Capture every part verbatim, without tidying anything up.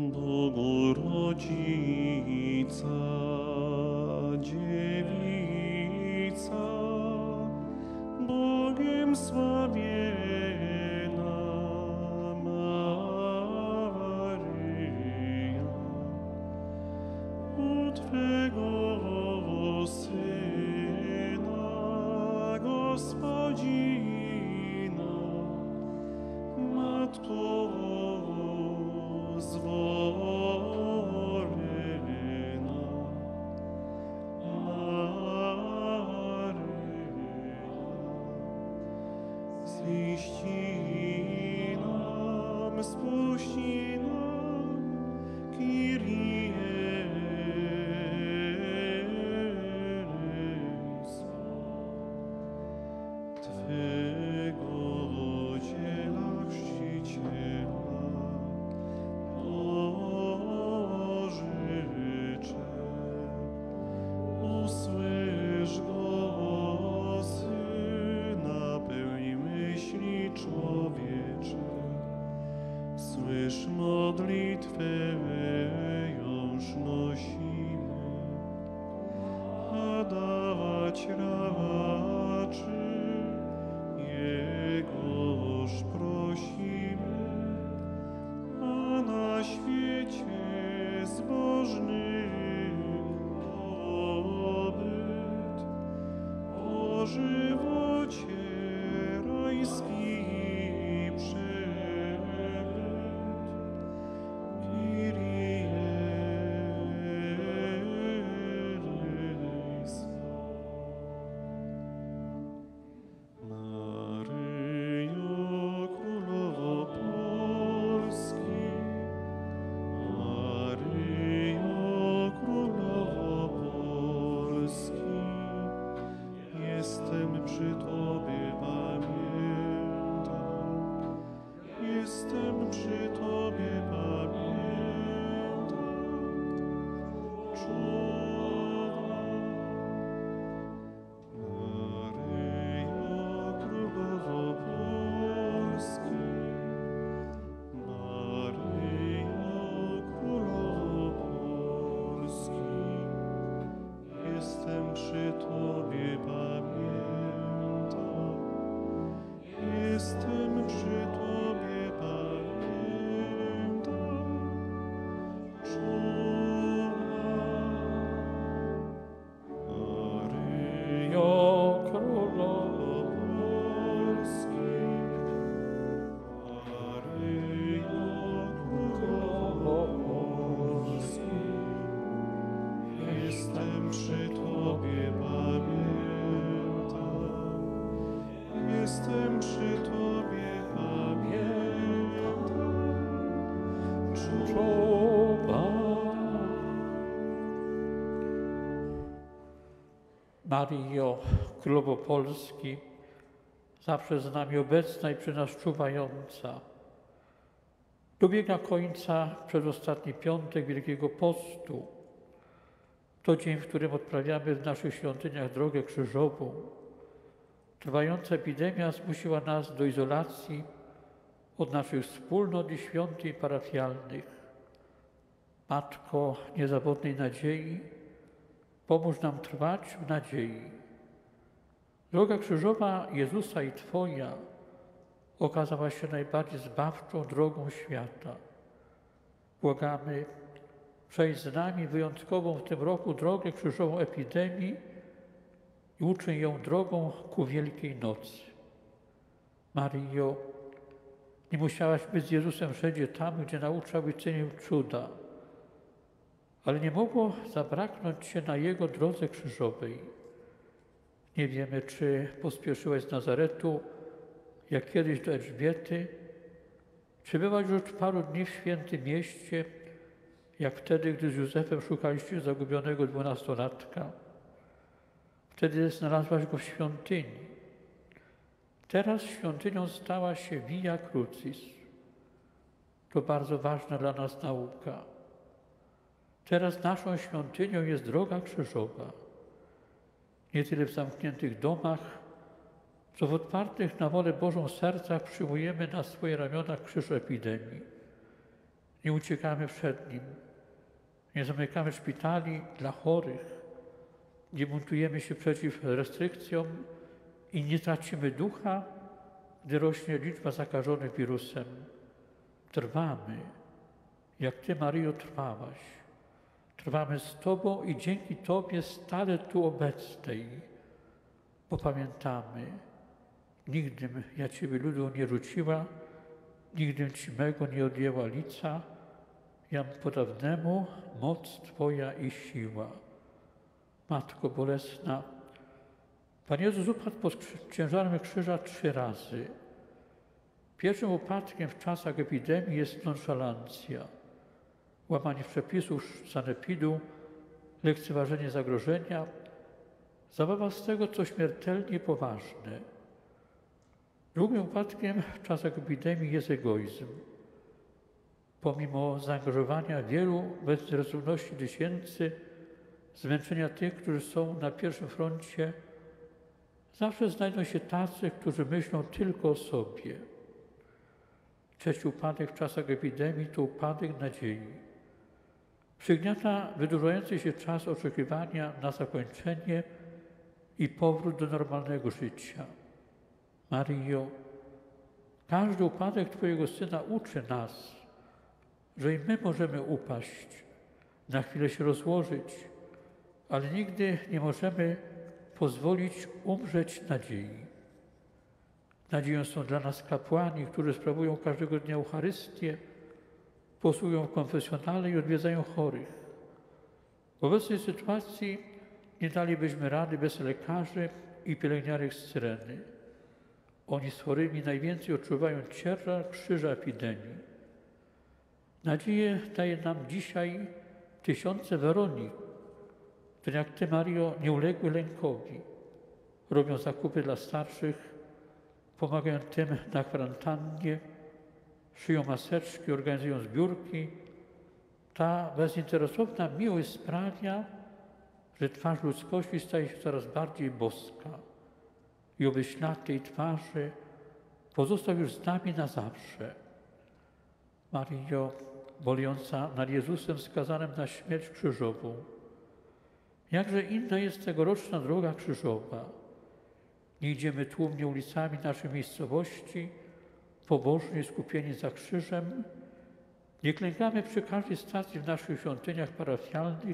Bogorodzica, dziewica, Bogiem sławiena Maryja, u Twego Syna, Gospodzina, Matko zwolenna, Maryja, ziści nam, spuści nam, Kyrie eleison. Twego dziela chrzciciela pożyczę, usłysz głosy, napełnij myśli człowiecze. Słysz modlitwę, jąż nosimy, a dawać raczy Jegoż prosimy, a na świecie zbożnym pobyt, o żywocie rajski przebyt. Kyrie eleison. Maryjo, Królowo Polski, Maryjo, Królowo Polski, jestem przy Tobie, pamiętam, jestem przy Tobie, pamiętam, czuwam. Maryjo, Królowo Polski, Maryjo, Królowo Polski, jestem przy Tobie, pamiętam, jestem przy Tobie, pamiętam, czuwam. Maryjo, Królowo Polski, Maryjo, Królowo Polski, jestem przy Tobie, pamiętam, jestem przy Tobie, pamiętam, czuwam. Maryjo, Królowo Polski, zawsze z nami obecna i przy nas czuwająca. Dobiega końca przedostatni piątek Wielkiego Postu. To dzień, w którym odprawiamy w naszych świątyniach drogę krzyżową. Trwająca epidemia zmusiła nas do izolacji od naszych wspólnot i świątyń parafialnych. Matko niezawodnej nadziei, pomóż nam trwać w nadziei. Droga krzyżowa Jezusa i Twoja okazała się najbardziej zbawczą drogą świata. Błagamy, przejdź z nami wyjątkową w tym roku drogę krzyżową epidemii i uczyń ją drogą ku Wielkiej Nocy. Maryjo, nie musiałaś być z Jezusem wszędzie tam, gdzie nauczał i czynił cuda, ale nie mogło zabraknąć Cię na Jego drodze krzyżowej. Nie wiemy, czy pospieszyłaś z Nazaretu, jak kiedyś do Elżbiety, czy byłaś już paru dni w świętym mieście, jak wtedy, gdy z Józefem szukaliście zagubionego dwunastolatka. Wtedy znalazłaś go w świątyni. Teraz świątynią stała się Via Crucis. To bardzo ważna dla nas nauka. Teraz naszą świątynią jest droga krzyżowa. Nie tyle w zamkniętych domach, co w otwartych na wolę Bożą sercach przyjmujemy na swoje ramiona krzyż epidemii. Nie uciekamy przed Nim. Nie zamykamy szpitali dla chorych. Nie buntujemy się przeciw restrykcjom i nie tracimy ducha, gdy rośnie liczba zakażonych wirusem. Trwamy, jak Ty, Maryjo, trwałaś. Trwamy z Tobą i dzięki Tobie stale tu obecnej, bo pamiętamy, nigdym ja Ciebie ludu nie rzuciła, nigdym Ci mego nie odjęła lica, jam podawnemu moc Twoja i siła. Matko bolesna, Pan Jezus upadł pod ciężarem krzyża trzy razy. Pierwszym upadkiem w czasach epidemii jest nonszalancja, łamanie przepisów sanepidu, lekceważenie zagrożenia, zabawa z tego, co śmiertelnie poważne. Drugim upadkiem w czasach epidemii jest egoizm. Pomimo zaangażowania wielu, bezrezonności tysięcy, zmęczenia tych, którzy są na pierwszym froncie, zawsze znajdą się tacy, którzy myślą tylko o sobie. Trzeci upadek w czasach epidemii to upadek nadziei. Przygniata wydłużający się czas oczekiwania na zakończenie i powrót do normalnego życia. Maryjo, każdy upadek Twojego Syna uczy nas, że i my możemy upaść, na chwilę się rozłożyć, ale nigdy nie możemy pozwolić umrzeć nadziei. Nadzieją są dla nas kapłani, którzy sprawują każdego dnia Eucharystię, posługują w konfesjonale i odwiedzają chorych. W obecnej sytuacji nie dalibyśmy rady bez lekarzy i pielęgniarek z Cyreny. Oni z chorymi najwięcej odczuwają ciężar krzyża epidemii. Nadzieję daje nam dzisiaj tysiące Weronik, które jak Ty, Mario, nie uległy lękowi. Robią zakupy dla starszych, pomagają tym na kwarantannie, szyją maseczki, organizują zbiórki. Ta bezinteresowna miłość sprawia, że twarz ludzkości staje się coraz bardziej boska i oby ślad tej twarzy pozostał już z nami na zawsze. Maryjo, bolejąca nad Jezusem skazanym na śmierć krzyżową, jakże inna jest tegoroczna droga krzyżowa. Nie idziemy tłumnie ulicami naszej miejscowości, pobożnie skupieni za krzyżem. Nie klękamy przy każdej stacji w naszych świątyniach parafialnych.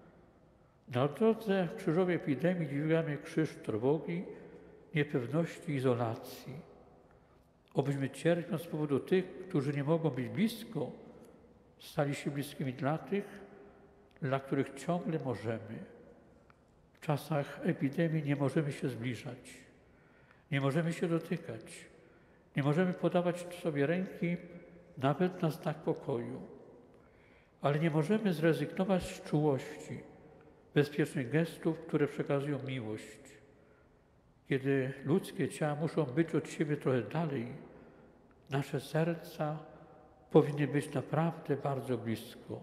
Na drodze krzyżowej epidemii dźwigamy krzyż trwogi, niepewności, izolacji. Obyśmy cierpiąc z powodu tych, którzy nie mogą być blisko, stali się bliskimi dla tych, dla których ciągle możemy. W czasach epidemii nie możemy się zbliżać, nie możemy się dotykać, nie możemy podawać sobie ręki nawet na znak pokoju. Ale nie możemy zrezygnować z czułości, bezpiecznych gestów, które przekazują miłość. Kiedy ludzkie ciała muszą być od siebie trochę dalej, nasze serca powinny być naprawdę bardzo blisko.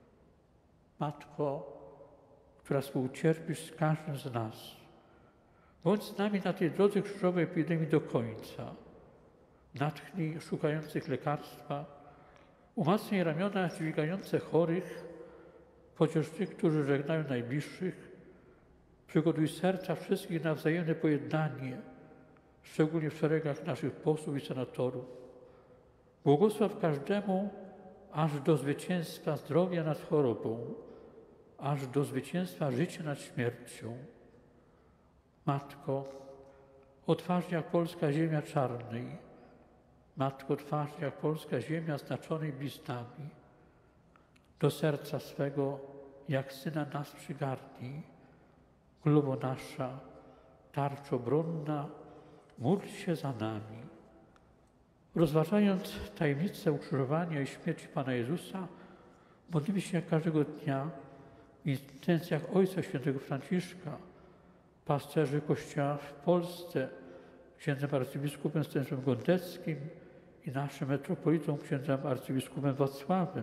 Matko, która współcierpisz z każdym z nas, bądź z nami na tej drodze krzyżowej epidemii do końca. Natchnij szukających lekarstwa, umacnij ramiona dźwigające chorych, chociaż tych, którzy żegnają najbliższych. Przygotuj serca wszystkich na wzajemne pojednanie, szczególnie w szeregach naszych posłów i senatorów. Błogosław każdemu aż do zwycięstwa zdrowia nad chorobą, aż do zwycięstwa życia nad śmiercią. Matko, odważnie jak polska ziemia czarnej, Matko, odważnie jak polska ziemia znaczonej bliznami, do serca swego jak Syna nas przygarnij. Królowo nasza, tarczo obronna, módl się za nami. Rozważając tajemnicę ukrzyżowania i śmierci Pana Jezusa, modlimy się każdego dnia w intencjach Ojca Świętego Franciszka, pasterzy Kościoła w Polsce, księdzem arcybiskupem Stanisławem Gondeckim i naszym metropolitą księdzem arcybiskupem Wacławem,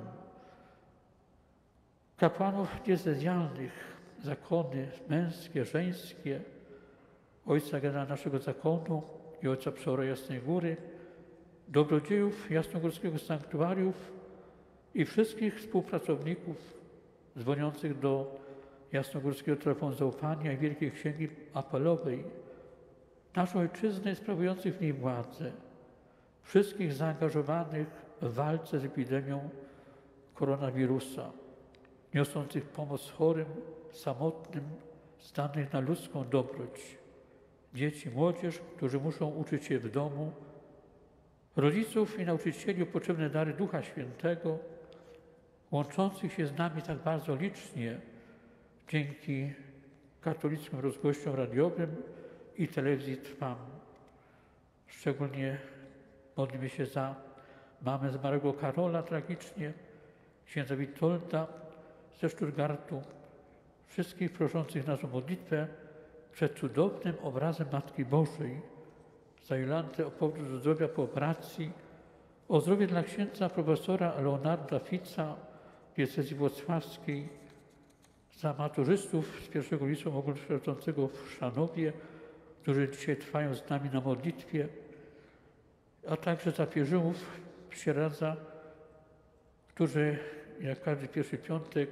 kapłanów diecezjalnych, zakony męskie, żeńskie, ojca generała naszego zakonu i ojca przeora Jasnej Góry, dobrodziejów jasnogórskiego sanktuariów i wszystkich współpracowników dzwoniących do Jasnogórskiego Telefonu Zaufania i Wielkiej Księgi Apelowej, naszą ojczyznę i sprawujących w niej władzę, wszystkich zaangażowanych w walce z epidemią koronawirusa, niosących pomoc chorym, samotnym, zdanych na ludzką dobroć, dzieci, młodzież, którzy muszą uczyć się w domu, rodziców i nauczycieli o potrzebne dary Ducha Świętego, łączących się z nami tak bardzo licznie dzięki katolickim rozgłośniom radiowym i telewizji Trwam. Szczególnie modlimy się za mamę zmarłego Karola tragicznie, księdza Witolda ze Stuttgartu, wszystkich proszących nas o modlitwę przed cudownym obrazem Matki Bożej, za Jolantę o powrót do zdrowia po operacji, o zdrowie dla księdza profesora Leonarda Fica w diecezji włocławskiej, za maturzystów z pierwszego liceum ogólnokształcącego w Szanowie, którzy dzisiaj trwają z nami na modlitwie, a także za pielgrzymów w Sieradza, którzy jak każdy pierwszy piątek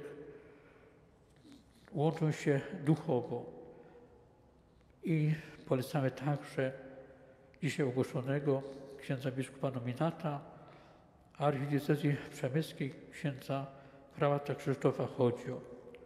łączą się duchowo. I polecamy także dzisiaj ogłoszonego księdza biskupa nominata archidiecezji przemyskiej, księdza prałata Krzysztofa Chodzio.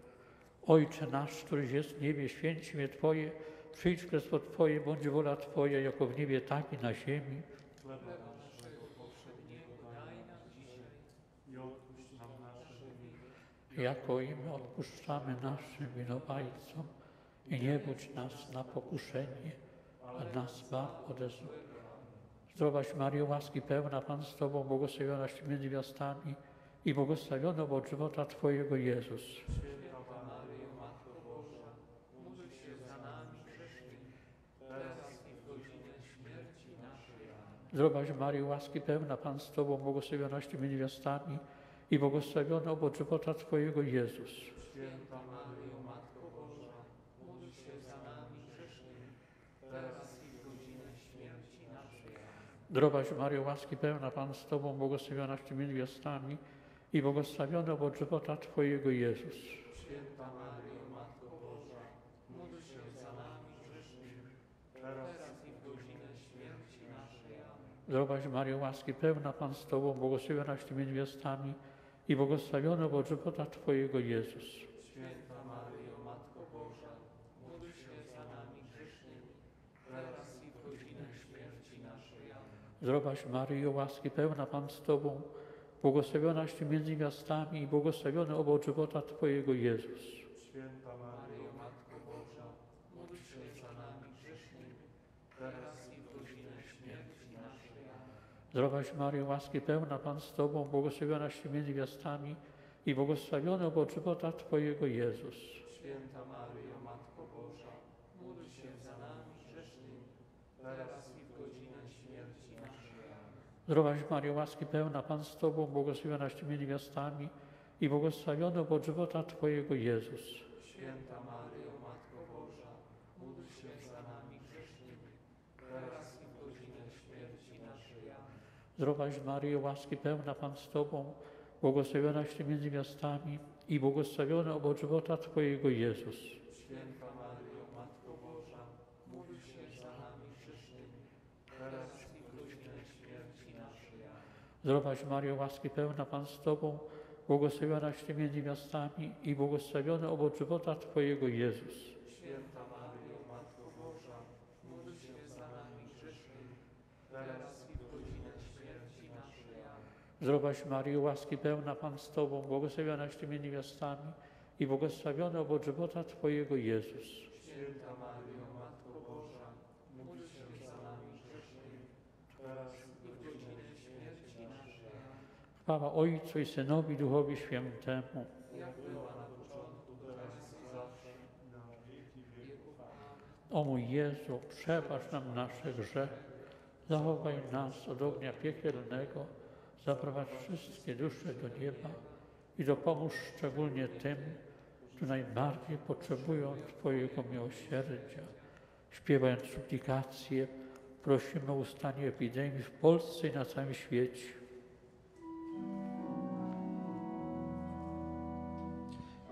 Ojcze nasz, któryś jest w niebie, święć imię Twoje, przyjdź królestwo Twoje, bądź wola Twoja, jako w niebie, tak i na ziemi. Chleba naszego powszedniego daj nam dzisiaj i odpuść nam nasze winy, Jako i my odpuszczamy naszym winowajcom i nie budź nas na pokuszenie, a nas zbaw ode złego. Zdrowaś Maryjo, łaski pełna, Pan z Tobą, błogosławionaś Ty między gwiazdami i błogosławiony owoc żywota Twojego Jezus. Święta Maryjo, Matko Boża, módl się za nami grzesznymi, teraz i w godzinę śmierci naszej. Amen. Zdrowaś Maryjo, łaski pełna, Pan z Tobą, błogosławionaś Ty między gwiazdami i błogosławiony owoc żywota Twojego Jezus. Święta Maryjo, Matko Boża, módl się za nami grzesznymi, teraz i w godzinę śmierci naszej. Amen. Zdrowaś Maryjo, łaski pełna, Pan z Tobą, błogosławionaś Ty między gwiazdami i błogosławiony owoc żywota Twojego Jezus. Święta Maryjo, Matko Boża, módl się za nami grzesznymi, teraz i w godzinę śmierci naszej. Amen. Zdrowaś Maryjo, łaski pełna, Pan z Tobą, błogosławionaś Ty między gwiazdami i błogosławiony owoc żywota Twojego Jezus. Święta Maryjo, Matko Boża, módl się za nami grzesznymi, teraz i w godzinę śmierci naszej. Amen. Zdrowaś Maryjo, łaski pełna, Pan z Tobą, błogosławionaś Ty między gwiazdami i błogosławiony owoc żywota Twojego Jezus. Święta Maryjo, Matko Boża, módl się za nami grzesznymi, teraz i w godzinę śmierci naszej. Amen. Zdrowaś Maryjo, łaski pełna, Pan z Tobą, błogosławionaś Ty między gwiazdami i błogosławiony owoc żywota Twojego Jezus. Święta Maryjo, Matko Boża, módl się za nami grzesznymi, teraz i w godzinę śmierci naszej. Amen. Zdrowaś Maryjo, łaski pełna, Pan z Tobą, błogosławionaś Ty między gwiazdami i błogosławiony owoc żywota Twojego Jezus. Święta Maryjo, Matko Boża, módl się za nami grzesznymi, teraz i w godzinę śmierci naszej. Amen. Zdrowaś Maryjo, łaski pełna, Pan z Tobą, błogosławionaś Ty między gwiazdami i błogosławiony owoc żywota Twojego Jezus. Święta Maryjo, Matko Boża, módl się za nami grzesznymi, teraz i w godzinę śmierci naszej. Amen. Zdrowaś Maryjo, łaski pełna, Pan z Tobą, błogosławionaś Ty między gwiazdami i błogosławiony owoc żywota Twojego Jezus. Święta Maryjo, Matko Boża, módl się za nami grzesznymi, teraz i w godzinę śmierci naszej. Amen. Zdrowaś Maryjo, łaski pełna, Pan z Tobą, błogosławionaś Ty między gwiazdami i błogosławiony owoc żywota Twojego Jezus. Święta Maryjo, Matko Boża, módl się za nami grzesznymi, teraz i w godzinę śmierci naszej. Amen. Chwała Ojcu i Synowi, i Duchowi Świętemu. Jak była na początku, teraz i zawsze, i na wieki wieków. Amen. O mój Jezu, przebacz nam nasze grzechy, zachowaj nas od ognia piekielnego, zaprowadź wszystkie dusze do nieba i dopomóż szczególnie tym, którzy najbardziej potrzebują Twojego miłosierdzia. Śpiewając suplikację, prosimy o ustanie epidemii w Polsce i na całym świecie.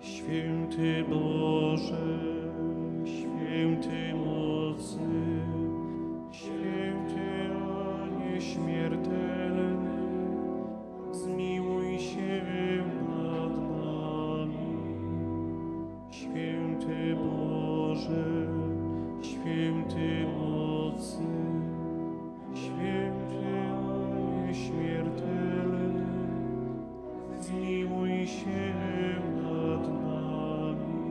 Święty Boże, święty mocny, święty a nieśmiertelny, zmiłuj się nad nami. Święty Boże, święty mocny, święty a nieśmiertelny, zmiłuj się nad nami.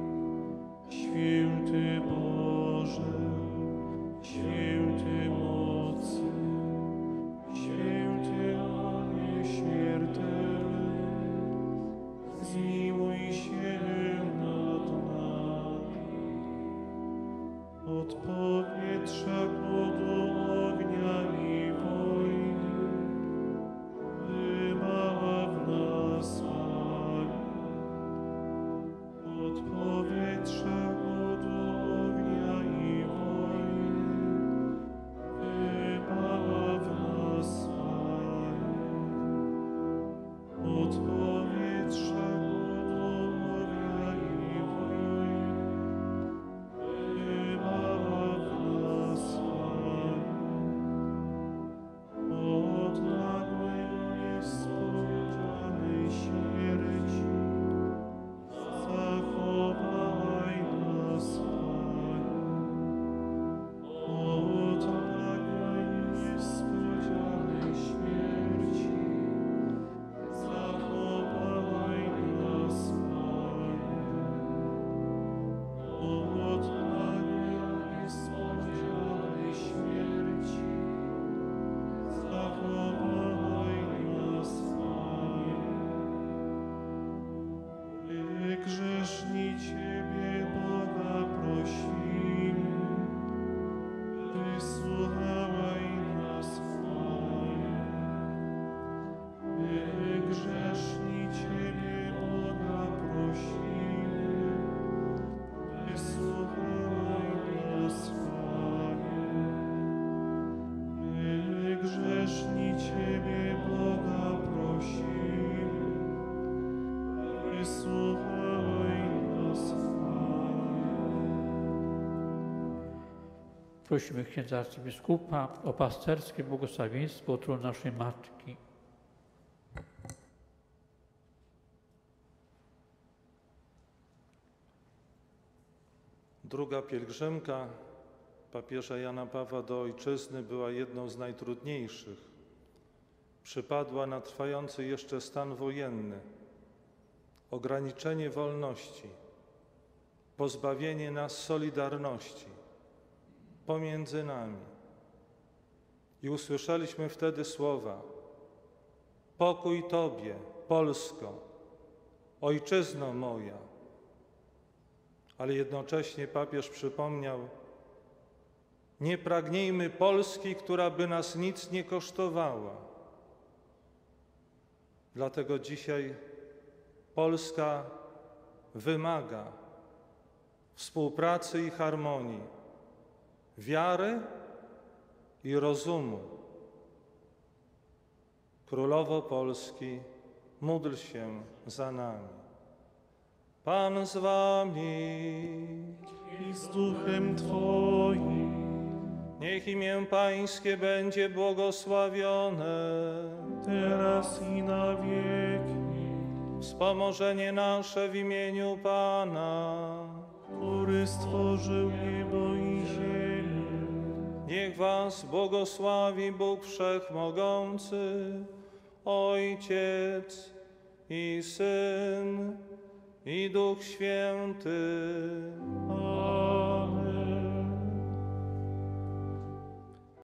Święty Boże, święty mocny, święty a nieśmiertelny, zmiłuj się nad nami. Od powietrza, głodu, ognia i wojny wybaw nas, Panie. Od powietrza, głodu, ognia i wojny wybaw nas, Panie. Od powietrza, głodu, ognia i wojny wybaw nas, Panie. Od nagłej, niespodzianej śmierci zachowaj nas, Panie. Od nagłej, niespodzianej śmierci zachowaj nas, Panie. Od nagłej, niespodzianej śmierci zachowaj nas, Panie. My grzeszni Ciebie, Boga, prosimy, wysłuchaj nas, Panie. My grzeszni Ciebie, Boga, prosimy, wysłuchaj nas, Panie. My grzeszni Ciebie, Boga, prosimy, wysłuchaj nas, Panie. Prosimy księdza arcybiskupa o pasterskie błogosławieństwo tron naszej Matki. Druga pielgrzymka papieża Jana Pawła do ojczyzny była jedną z najtrudniejszych. Przypadła na trwający jeszcze stan wojenny, ograniczenie wolności, pozbawienie nas solidarności pomiędzy nami. I usłyszeliśmy wtedy słowa: pokój Tobie, Polsko, ojczyzno moja. Ale jednocześnie papież przypomniał: nie pragnijmy Polski, która by nas nic nie kosztowała. Dlatego dzisiaj Polska wymaga współpracy i harmonii, wiary i rozumu. Królowo Polski, módl się za nami. Pan z wami. I z duchem Twoim, Niech imię Pańskie będzie błogosławione. teraz i na wieki, Wspomożenie nasze w imieniu Pana. który stworzył niebo i ziemię. Niech was błogosławi Bóg Wszechmogący, Ojciec i Syn, i Duch Święty. Amen.